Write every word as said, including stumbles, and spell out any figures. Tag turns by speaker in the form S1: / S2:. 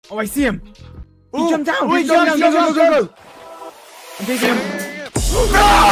S1: Oh, I see him. He
S2: Ooh.
S1: jumped down.
S2: Ooh, he
S1: He's going
S2: jumped,
S1: down. Go,
S2: he
S1: go,
S2: jumped,
S1: go, go,
S2: jumped.
S1: go. I'm taking him.
S2: No!